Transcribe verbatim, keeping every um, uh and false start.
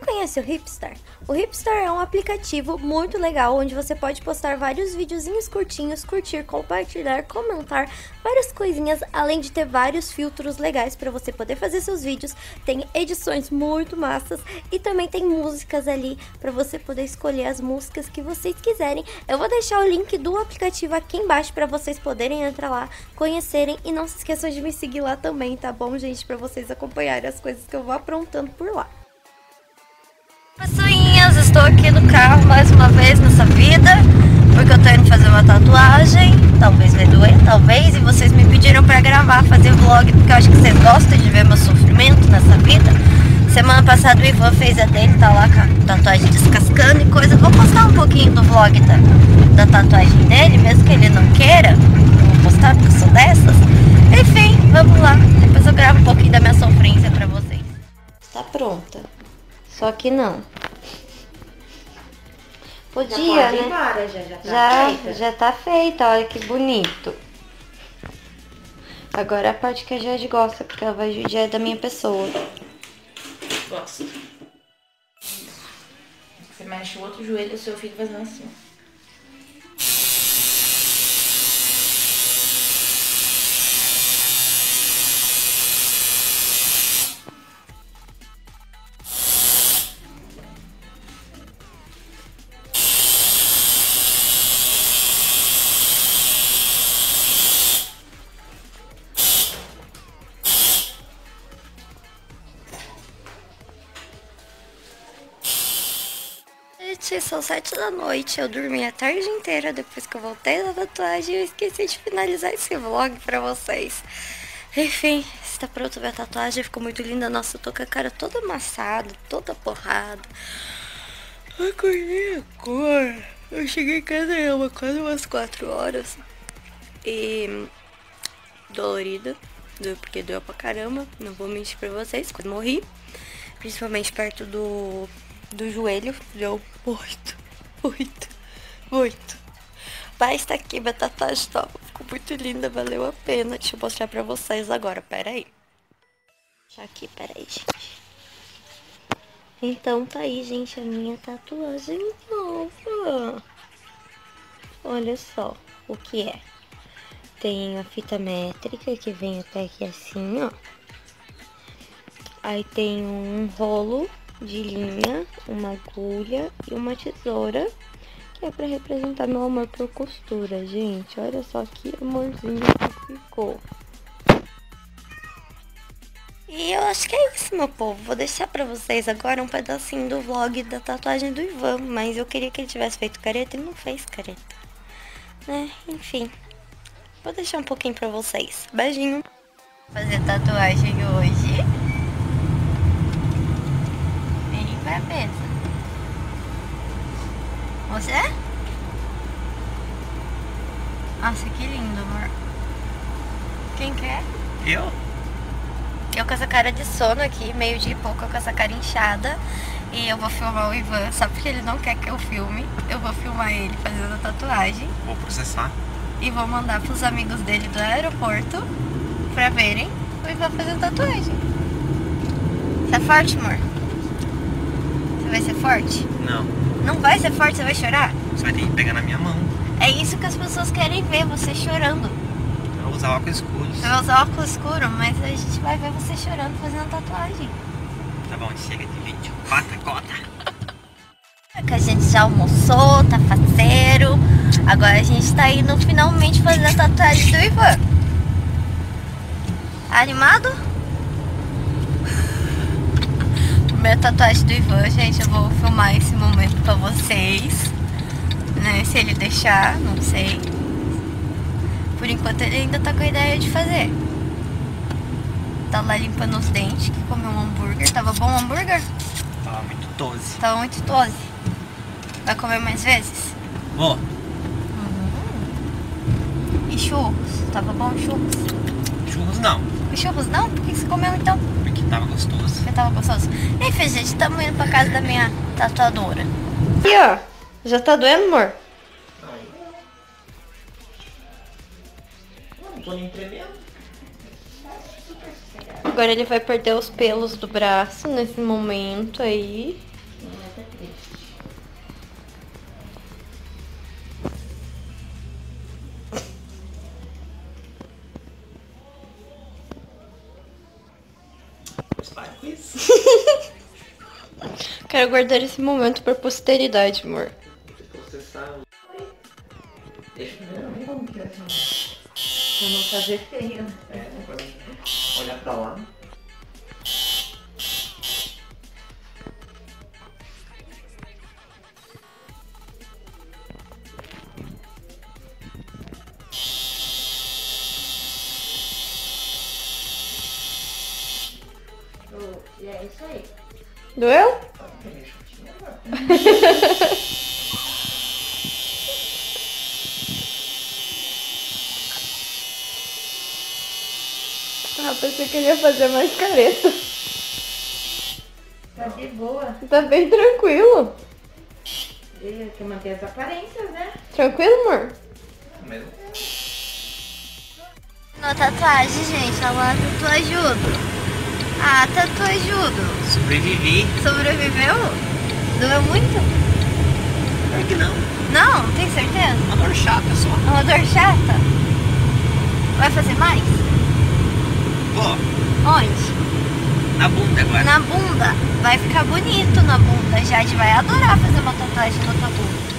conhece o Hipstar? O Hipstar é um aplicativo muito legal onde você pode postar vários videozinhos curtinhos, curtir, compartilhar, comentar, várias coisinhas, além de ter vários filtros legais para você poder fazer seus vídeos. Tem edições muito massas e também tem músicas ali para você poder escolher as músicas que vocês quiserem. Eu vou deixar o link do aplicativo aqui embaixo para vocês poderem entrar lá, conhecerem, e não se esqueçam de me seguir lá também, tá bom, gente? Para vocês acompanharem as coisas que eu vou aprontando por lá. Pessoinhas, estou aqui no carro mais uma vez nessa vida, porque eu tô indo fazer uma tatuagem. Talvez vai doer, talvez, e vocês me pediram pra gravar, fazer vlog, porque eu acho que vocês gostam de ver meu sofrimento nessa vida. Semana passada o Ivan fez a dele, tá lá com a tatuagem descascando e coisa. Vou postar um pouquinho do vlog da, da tatuagem dele, mesmo que ele não queira. Não vou postar porque eu sou dessas. Enfim, vamos lá, depois eu gravo um pouquinho da minha sofrência pra vocês. Tá pronta. Só que não. Podia, já né? Embora, já, já, tá já, feita. já tá feita, olha que bonito. Agora a parte que a Jade gosta, porque ela vai judiar da minha pessoa. Gosto. Você mexe o outro joelho e o seu filho fazendo assim. São sete da noite, eu dormi a tarde inteira depois que eu voltei da tatuagem e eu esqueci de finalizar esse vlog pra vocês. Enfim, está pronto a minha tatuagem, ficou muito linda. Nossa, eu tô com a cara toda amassada, toda porrada. Acordei agora. Eu cheguei em casa é uma, quase umas quatro horas. E dolorida, porque doeu pra caramba, não vou mentir pra vocês, quando morri. Principalmente perto do... do joelho, deu muito, muito, muito. Mas tá aqui minha tatuagem nova, ficou muito linda, valeu a pena. Deixa eu mostrar pra vocês agora, pera aí. Deixa aqui, pera aí, gente. Então tá aí, gente, a minha tatuagem nova. Olha só o que é. Tem a fita métrica que vem até aqui assim, ó. Aí tem um rolo de linha, uma agulha e uma tesoura, que é pra representar meu amor por costura, gente. Olha só que amorzinho que ficou. E eu acho que é isso, meu povo. Vou deixar pra vocês agora um pedacinho do vlog da tatuagem do Ivan, mas eu queria que ele tivesse feito careta, ele não fez careta, né? Enfim, vou deixar um pouquinho pra vocês. Beijinho. Fazer tatuagem hoje. Pra mesa. Você? Nossa, que lindo, amor. Quem quer? Eu? Eu com essa cara de sono aqui, meio dia e pouco, com essa cara inchada. E eu vou filmar o Ivan, só porque ele não quer que eu filme. Eu vou filmar ele fazendo a tatuagem. Vou processar. E vou mandar pros amigos dele do aeroporto pra verem o Ivan fazendo tatuagem. Você é forte, amor? Vai ser forte? Não. Não vai ser forte, você vai chorar? Você vai ter que pegar na minha mão. É isso que as pessoas querem ver, você chorando. Eu vou usar óculos escuros. Você vai usar óculos escuros, mas a gente vai ver você chorando fazendo tatuagem. Tá bom, chega de vídeo. Cota, cota. Que a gente já almoçou, tá faceiro. Agora a gente tá indo finalmente fazer a tatuagem do Ivan. Animado? Minha tatuagem do Ivan, gente, eu vou filmar esse momento pra vocês, né, se ele deixar, não sei. Por enquanto ele ainda tá com a ideia de fazer. Tá lá limpando os dentes, que comeu um hambúrguer. Tava bom o hambúrguer? Tava muito doce. Tava muito doce. Vai comer mais vezes? Vou. Uhum. E churros? Tava bom churros? Churros não. E churros não? Por que você comeu então? Porque tava gostoso. Porque tava gostoso. Enfim, gente, estamos indo pra casa da minha tatuadora. E ó, já tá doendo, amor? Não, não tô nem tremendo. Agora ele vai perder os pelos do braço nesse momento aí. Para com isso. Quero guardar esse momento pra posteridade, amor. Processar o... Deixa eu ver como que é essa. Pra não fazer feio. É, pra olhar pra lá. E é isso aí. Doeu? Ah, pensei que ele ia fazer mais careta. Tá de boa. Tá bem tranquilo. Tem que manter as aparências, né? Tranquilo, amor? Mas Na tatuagem, gente, agora tatu ajuda. Ah, tatu ajuda. sobrevivi. Sobreviveu? Doeu muito? Claro que não. Não, tem certeza? Uma dor chata só. Uma dor chata? Vai fazer mais? Ó, Onde? na bunda agora. Na bunda. Vai ficar bonito na bunda. A Jade vai adorar fazer uma tatuagem na tua bunda.